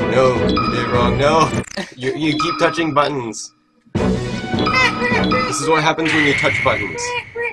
No, you did it wrong. No! You keep touching buttons. This is what happens when you touch buttons.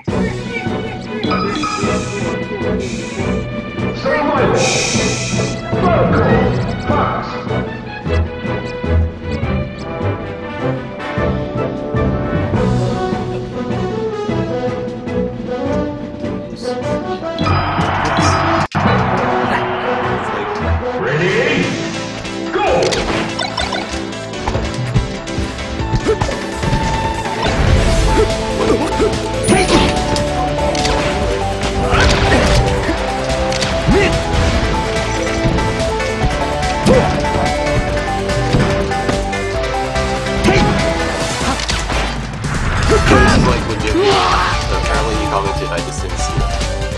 Like legit. Apparently he commented, I just didn't see that.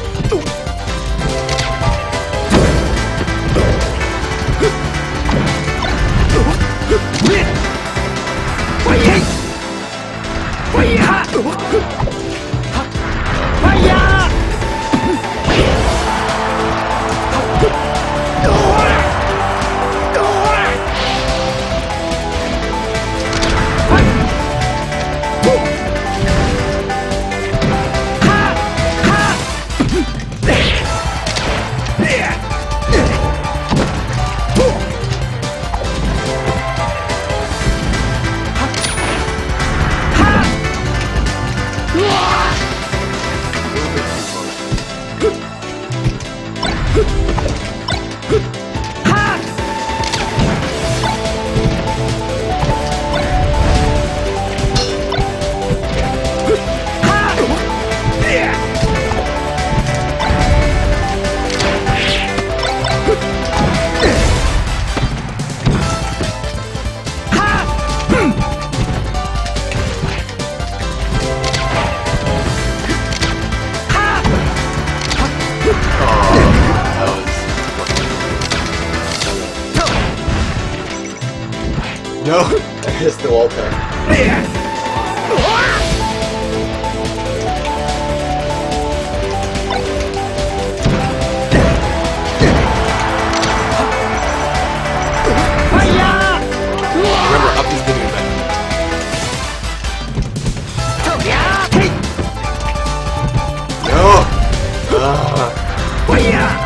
No! I missed the wall turn. Remember, up is giving back. No!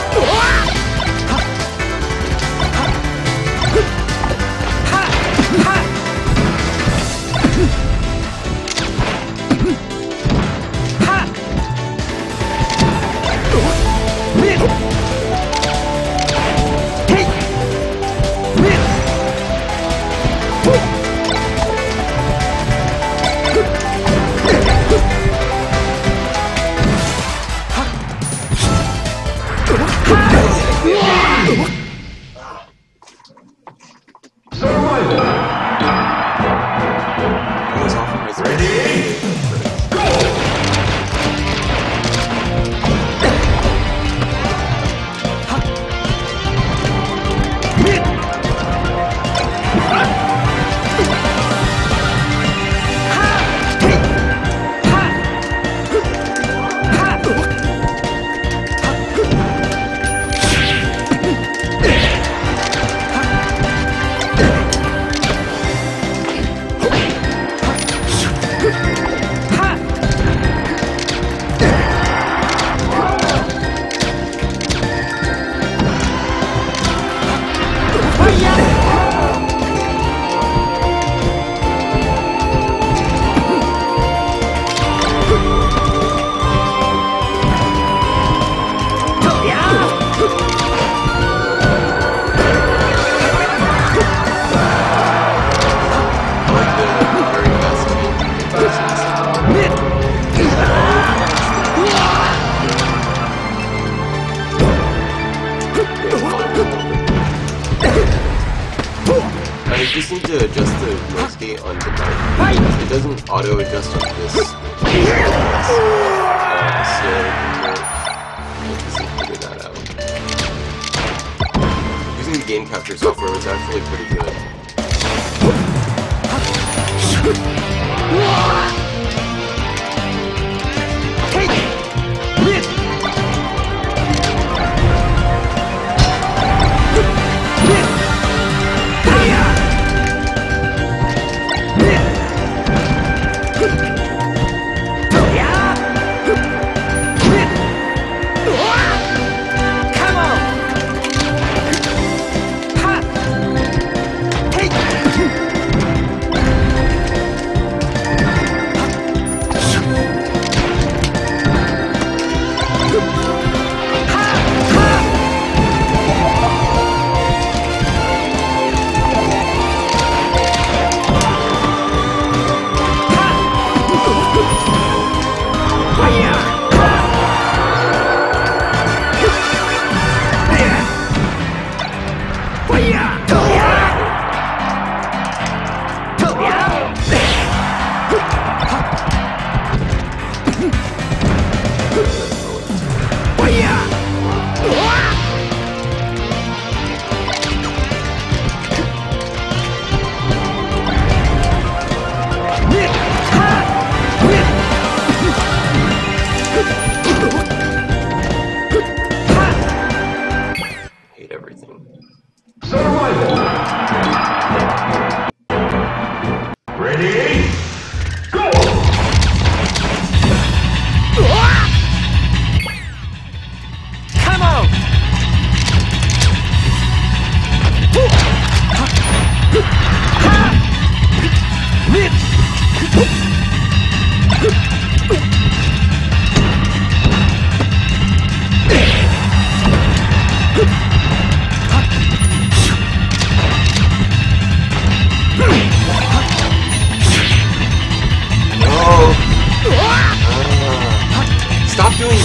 I just need to adjust the noise gate on the mic. It doesn't auto adjust on this. So just figure that out. Using the game capture software was actually pretty good. doing?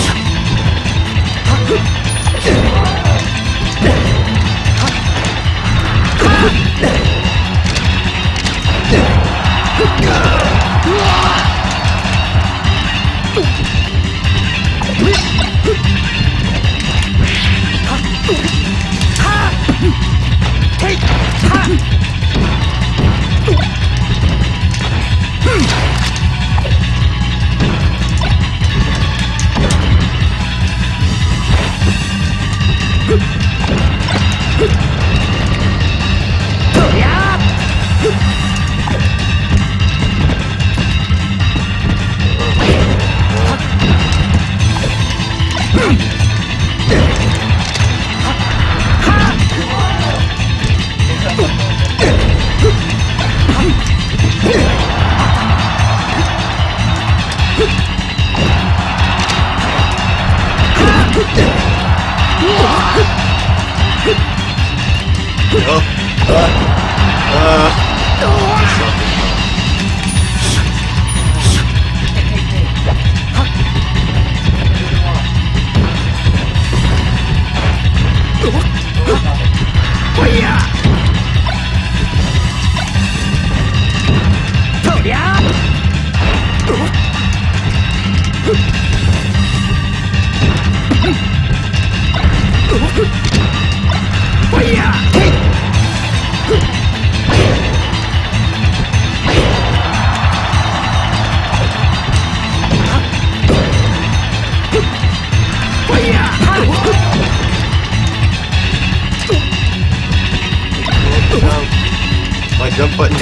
My jump button.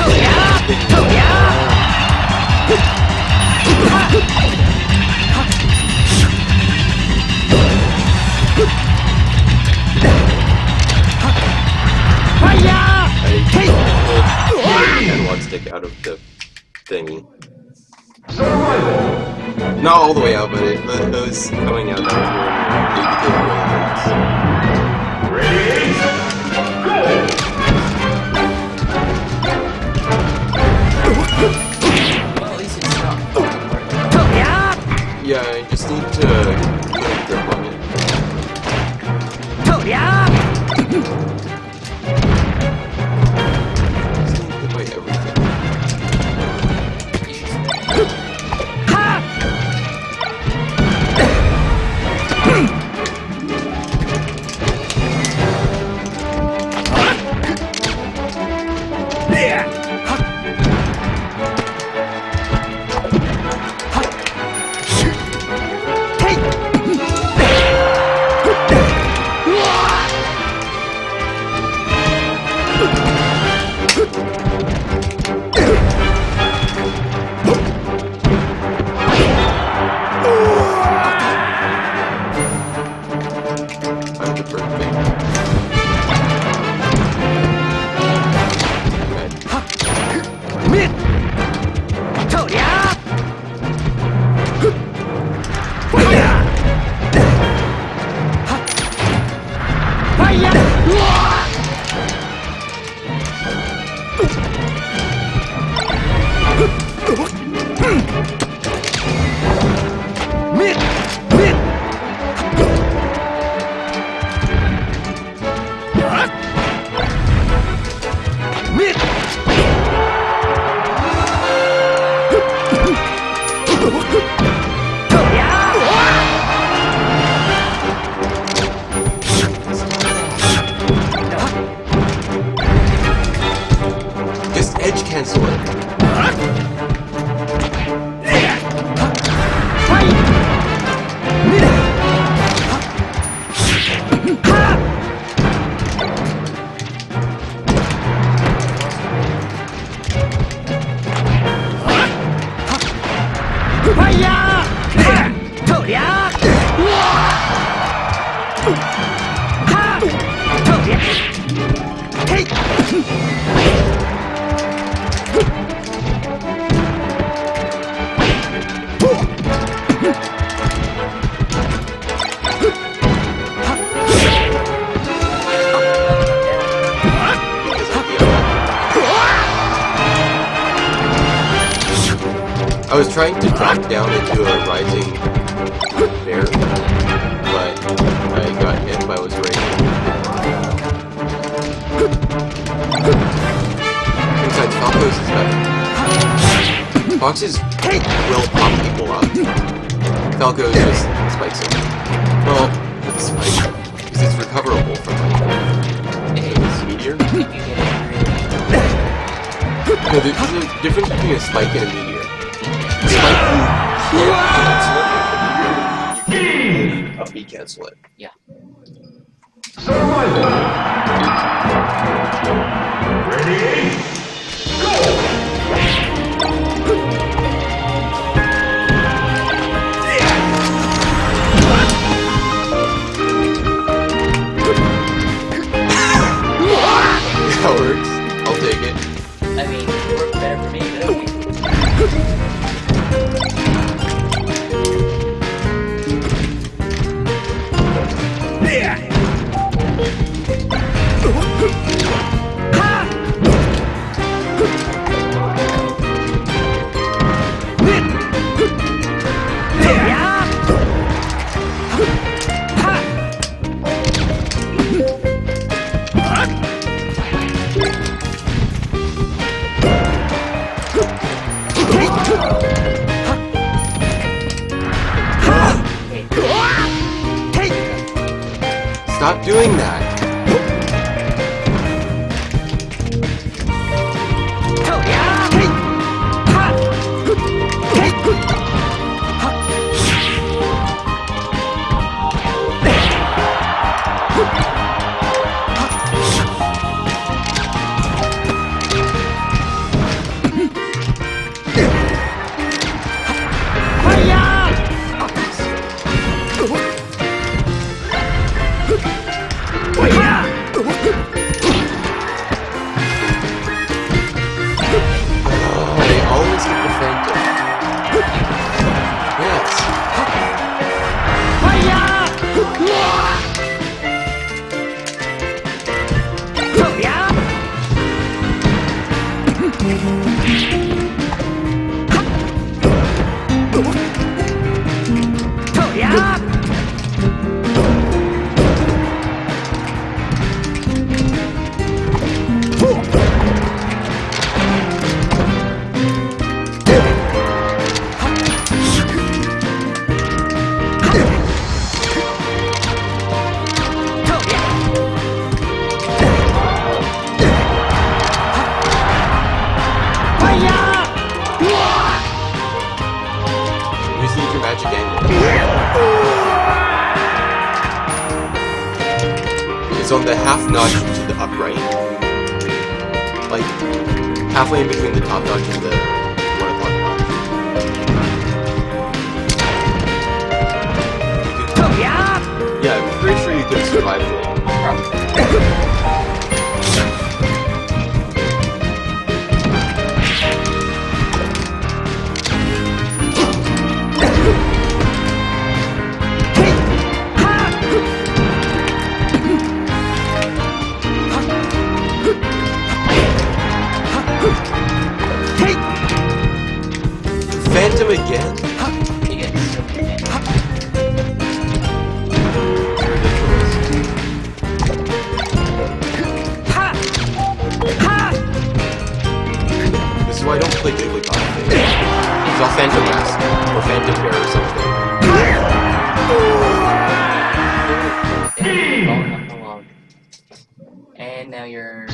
And one stick out of the thingy. Not all the way out, but it was coming out. Ready? Go! Yeah, I just need to get a grip on it. Just need to hit by everything. Just edge cancel it. I was trying to drop down into a rising bear. Foxes will pop people up. Falco just spikes him. Well, not spike, because it's recoverable from this meteor. No, there's a difference between a spike and a meteor. Spike, you can't cancel it. Yeah. Survival. Ready? Go! That works. I'll take it. I mean, it worked better for me, but okay. Stop doing that. On the half notch to the upright, like halfway in between the top notch and the 1 o'clock notch. Yeah, I'm pretty sure you could survive it. Phantom again? He gets so many. This is why I don't play Jigglypuff. It's all Phantom Mask or Phantom Bear or something. And now you're...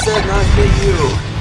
said not hit you.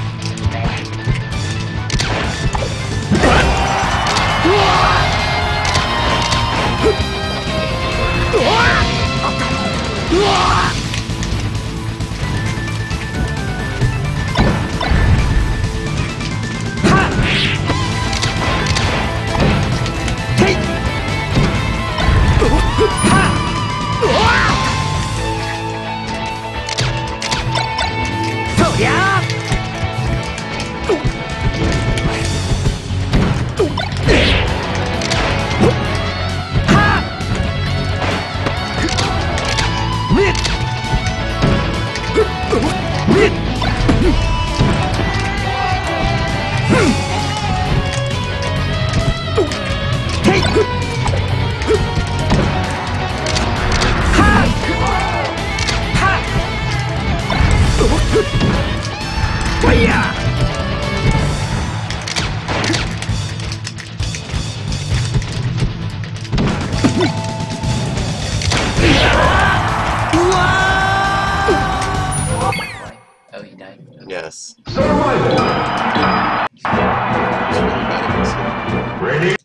Oh, he died. Yes. Survival. Ready?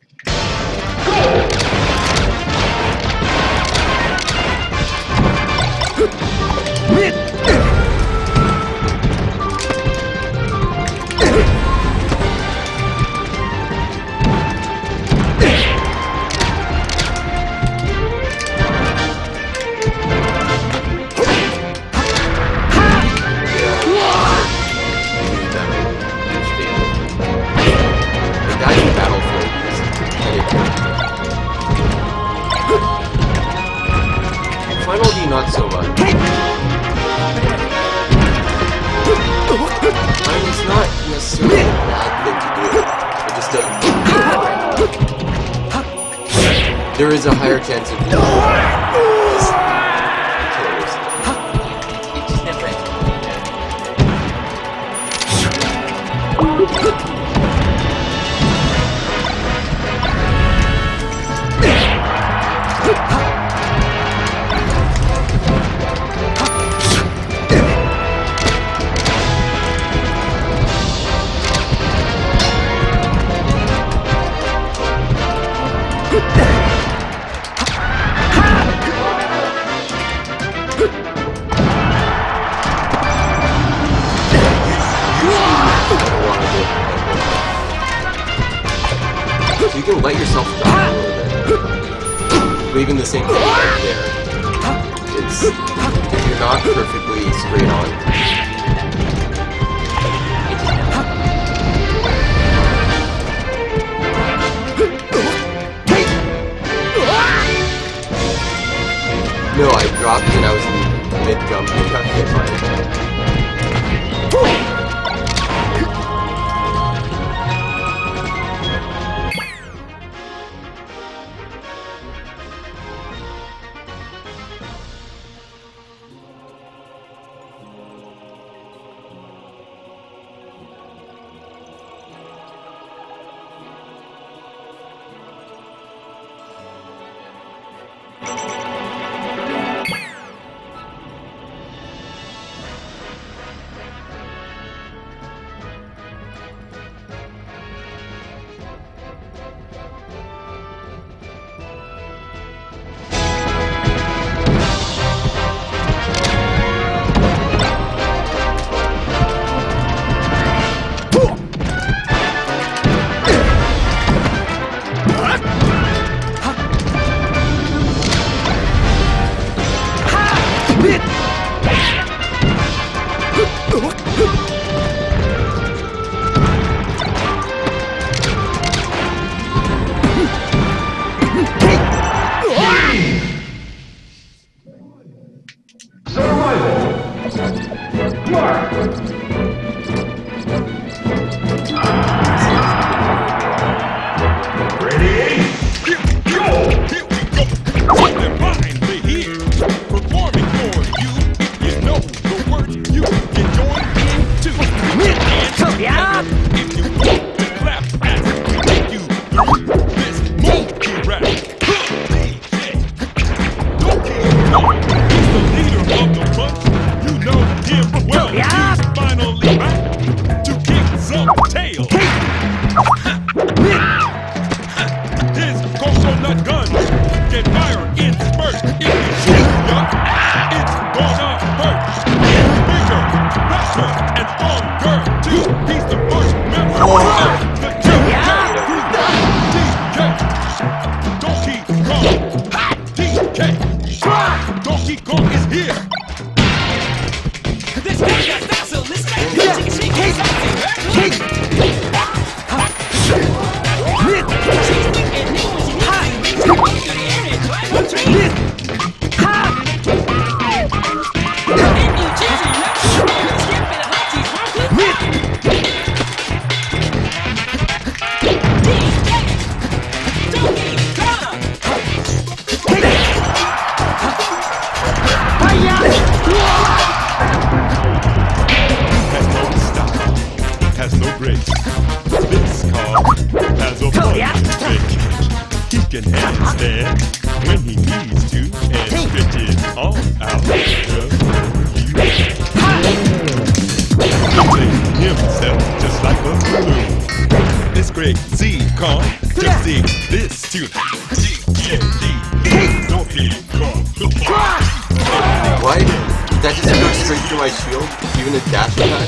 Final D, not so much. I mean, it's not necessarily a bad thing to do. It just doesn't. There is a higher chance of you It just never ends. You can let yourself drop a little bit. But even the same thing right there. It's if you're not perfectly straight on. No, I dropped and I was in mid-jump and got hit by it. Well, he's the final Donkey Kong is here! This guy got faster, let's go! Has no grace. This car has a fun trick. He can handstand when he needs to and stretch his arm out just for you. He plays himself just like a balloon. This great Z-Con just sings this to Donkey Kong. Why? That just goes straight through my shield? Even a dash attack?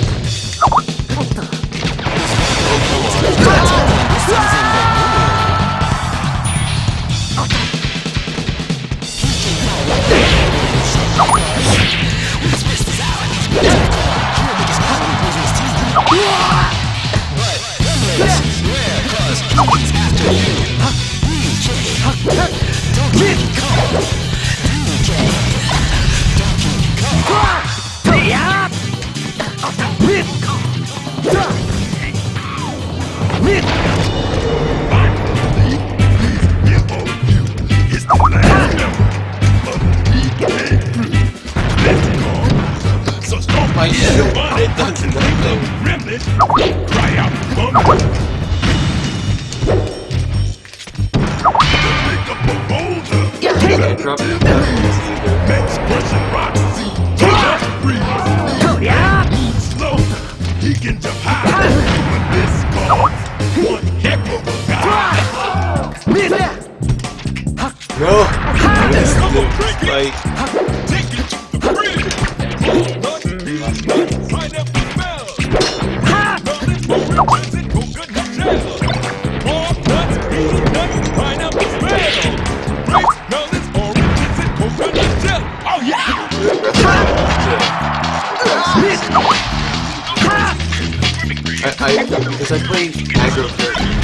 My shield, it does nothing. Cry out, Yeah, drop it. Next person rocks. Slow. He can jump high. But this calls one heck of a guy. No! This like... Take it to the bridge. Find up the smell. Melons, oranges, and coconut shell. Pork nuts, peanuts, pineapple smell. Grapes, melons, oranges, and coconut shell. Oh yeah! Because I play aggro characters.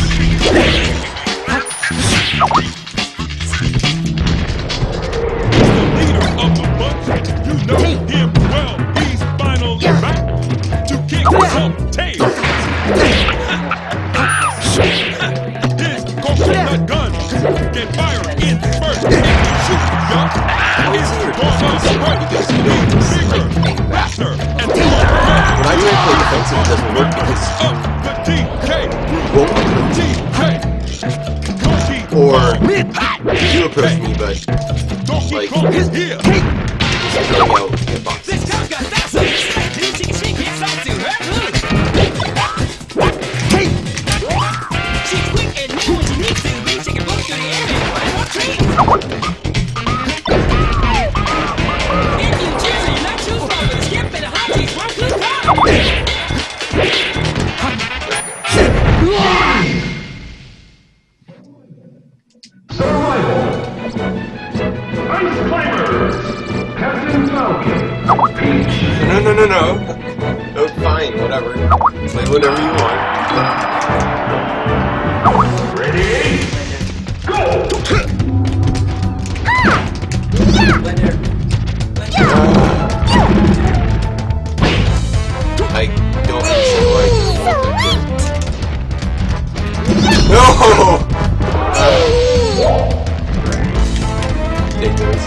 Leader of the bunch, you know him well. He's finally back to kick some tail. His coconut gun can fire in first if you shoot young. It's gonna spread bigger, faster, and more. When I try to play defensive, it doesn't work because Up the DK, won't DK, or you approach me, but Donkey like Kong is here. just throwing out the box. This car got faster. She's quick and new when she needs to be. She can both through the air and climb up trees. In New Jersey, you're not too far with a skip and a hot cheese. One good time. Survival. Ice Climbers. Captain Falcon. Peach. No. Oh, fine, whatever. Play whatever you want. Ready? Go! I don't understand why you want to. No! Ridiculous.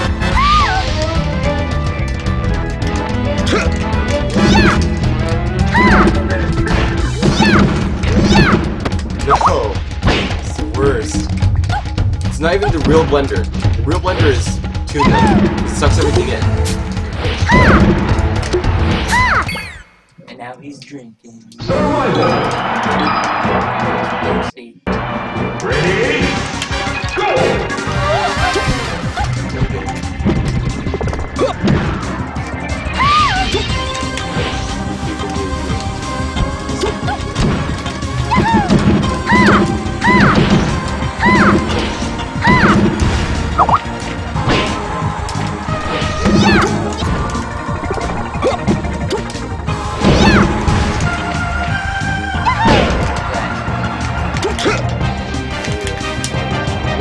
No! It's the worst. It's not even the real blender. The real blender is tuna. It sucks everything in. And now he's drinking. Survival. See? Ready? Go!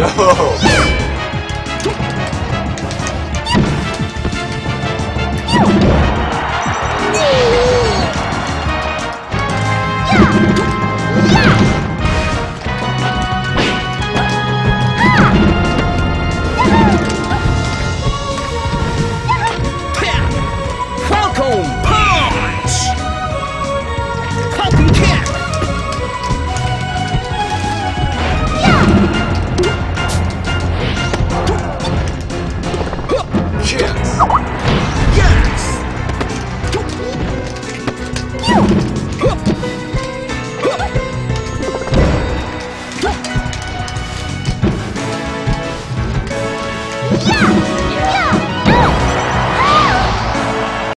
No!